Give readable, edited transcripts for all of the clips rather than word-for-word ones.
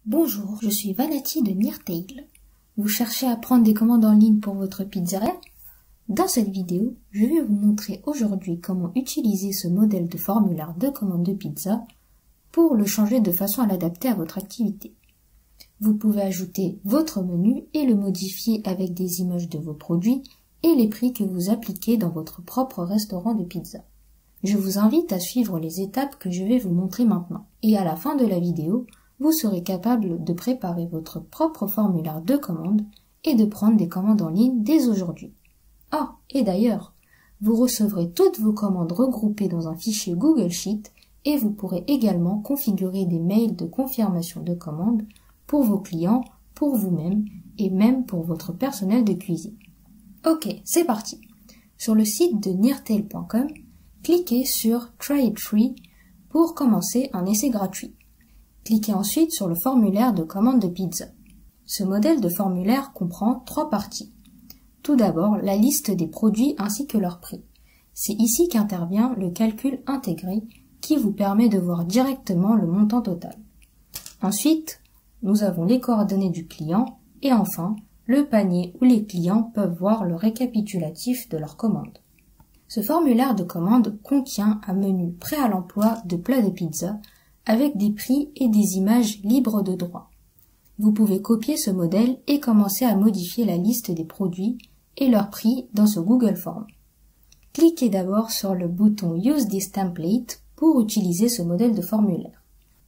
Bonjour, je suis Vanati de Neartail. Vous cherchez à prendre des commandes en ligne pour votre pizzeria? Dans cette vidéo, je vais vous montrer aujourd'hui comment utiliser ce modèle de formulaire de commande de pizza pour le changer de façon à l'adapter à votre activité. Vous pouvez ajouter votre menu et le modifier avec des images de vos produits et les prix que vous appliquez dans votre propre restaurant de pizza. Je vous invite à suivre les étapes que je vais vous montrer maintenant. Et à la fin de la vidéo, vous serez capable de préparer votre propre formulaire de commande et de prendre des commandes en ligne dès aujourd'hui. Ah, et d'ailleurs, vous recevrez toutes vos commandes regroupées dans un fichier Google Sheet et vous pourrez également configurer des mails de confirmation de commande pour vos clients, pour vous-même et même pour votre personnel de cuisine. Ok, c'est parti. Sur le site de neartail.com, cliquez sur Try it free pour commencer un essai gratuit. Cliquez ensuite sur le formulaire de commande de pizza. Ce modèle de formulaire comprend 3 parties. Tout d'abord, la liste des produits ainsi que leur prix. C'est ici qu'intervient le calcul intégré qui vous permet de voir directement le montant total. Ensuite, nous avons les coordonnées du client et enfin, le panier où les clients peuvent voir le récapitulatif de leur commande. Ce formulaire de commande contient un menu prêt à l'emploi de plats de pizza avec des prix et des images libres de droit. Vous pouvez copier ce modèle et commencer à modifier la liste des produits et leurs prix dans ce Google Form. Cliquez d'abord sur le bouton Use this template pour utiliser ce modèle de formulaire.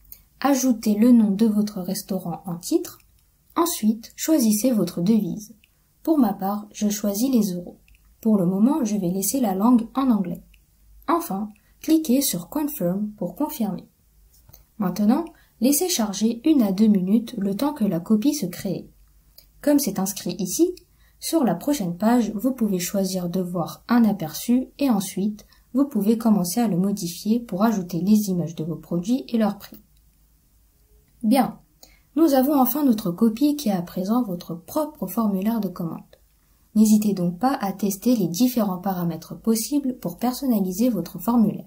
Ajoutez le nom de votre restaurant en titre. Ensuite, choisissez votre devise. Pour ma part, je choisis les euros. Pour le moment, je vais laisser la langue en anglais. Enfin, cliquez sur Confirm pour confirmer. Maintenant, laissez charger 1 à 2 minutes le temps que la copie se crée. Comme c'est inscrit ici, sur la prochaine page, vous pouvez choisir de voir un aperçu et ensuite, vous pouvez commencer à le modifier pour ajouter les images de vos produits et leur prix. Bien, nous avons enfin notre copie qui est à présent votre propre formulaire de commande. N'hésitez donc pas à tester les différents paramètres possibles pour personnaliser votre formulaire.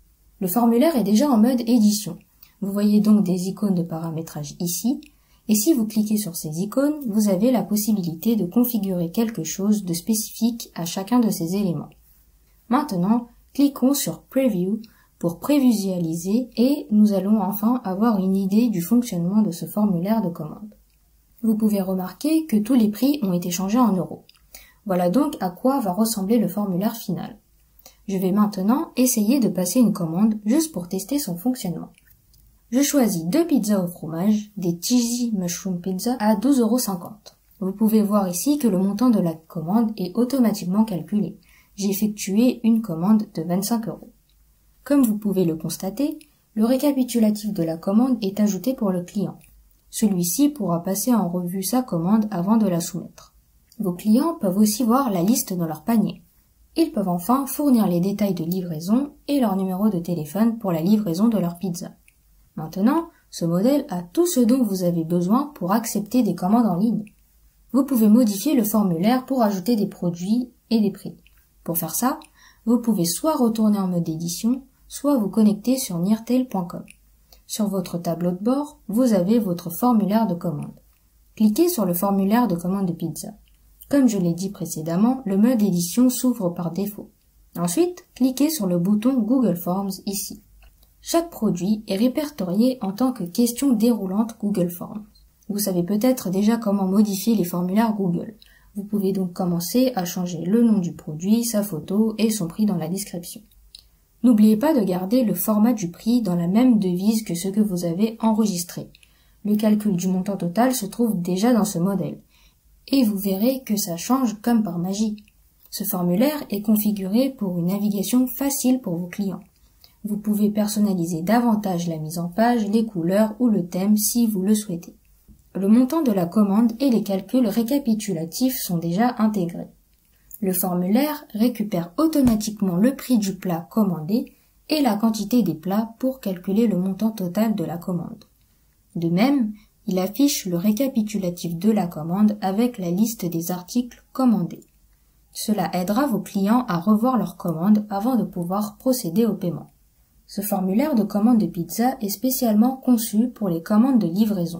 Le formulaire est déjà en mode édition. Vous voyez donc des icônes de paramétrage ici, et si vous cliquez sur ces icônes, vous avez la possibilité de configurer quelque chose de spécifique à chacun de ces éléments. Maintenant, cliquons sur Preview pour prévisualiser et nous allons enfin avoir une idée du fonctionnement de ce formulaire de commande. Vous pouvez remarquer que tous les prix ont été changés en euros. Voilà donc à quoi va ressembler le formulaire final. Je vais maintenant essayer de passer une commande juste pour tester son fonctionnement. Je choisis 2 pizzas au fromage, des cheesy mushroom pizza à 12,50 €. Vous pouvez voir ici que le montant de la commande est automatiquement calculé. J'ai effectué une commande de 25 €. Comme vous pouvez le constater, le récapitulatif de la commande est ajouté pour le client. Celui-ci pourra passer en revue sa commande avant de la soumettre. Vos clients peuvent aussi voir la liste dans leur panier. Ils peuvent enfin fournir les détails de livraison et leur numéro de téléphone pour la livraison de leur pizza. Maintenant, ce modèle a tout ce dont vous avez besoin pour accepter des commandes en ligne. Vous pouvez modifier le formulaire pour ajouter des produits et des prix. Pour faire ça, vous pouvez soit retourner en mode édition, soit vous connecter sur neartail.com. Sur votre tableau de bord, vous avez votre formulaire de commande. Cliquez sur le formulaire de commande de pizza. Comme je l'ai dit précédemment, le mode édition s'ouvre par défaut. Ensuite, cliquez sur le bouton Google Forms ici. Chaque produit est répertorié en tant que question déroulante Google Forms. Vous savez peut-être déjà comment modifier les formulaires Google. Vous pouvez donc commencer à changer le nom du produit, sa photo et son prix dans la description. N'oubliez pas de garder le format du prix dans la même devise que ce que vous avez enregistré. Le calcul du montant total se trouve déjà dans ce modèle. Et vous verrez que ça change comme par magie. Ce formulaire est configuré pour une navigation facile pour vos clients. Vous pouvez personnaliser davantage la mise en page, les couleurs ou le thème si vous le souhaitez. Le montant de la commande et les calculs récapitulatifs sont déjà intégrés. Le formulaire récupère automatiquement le prix du plat commandé et la quantité des plats pour calculer le montant total de la commande. De même, il affiche le récapitulatif de la commande avec la liste des articles commandés. Cela aidera vos clients à revoir leur commande avant de pouvoir procéder au paiement. Ce formulaire de commande de pizza est spécialement conçu pour les commandes de livraison.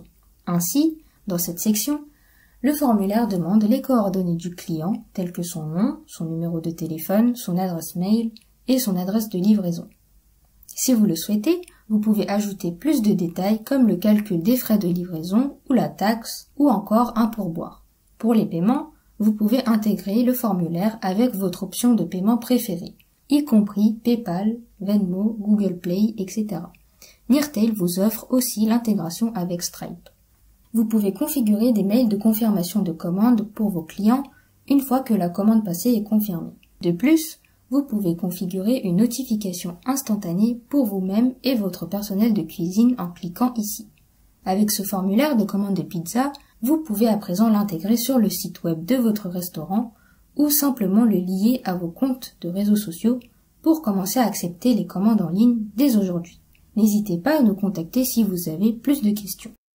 Ainsi, dans cette section, le formulaire demande les coordonnées du client, telles que son nom, son numéro de téléphone, son adresse mail et son adresse de livraison. Si vous le souhaitez, vous pouvez ajouter plus de détails comme le calcul des frais de livraison ou la taxe ou encore un pourboire. Pour les paiements, vous pouvez intégrer le formulaire avec votre option de paiement préférée, y compris PayPal, Venmo, Google Play, etc. Neartail vous offre aussi l'intégration avec Stripe. Vous pouvez configurer des mails de confirmation de commande pour vos clients une fois que la commande passée est confirmée. De plus, vous pouvez configurer une notification instantanée pour vous-même et votre personnel de cuisine en cliquant ici. Avec ce formulaire de commande de pizza, vous pouvez à présent l'intégrer sur le site web de votre restaurant ou simplement le lier à vos comptes de réseaux sociaux pour commencer à accepter les commandes en ligne dès aujourd'hui. N'hésitez pas à nous contacter si vous avez plus de questions.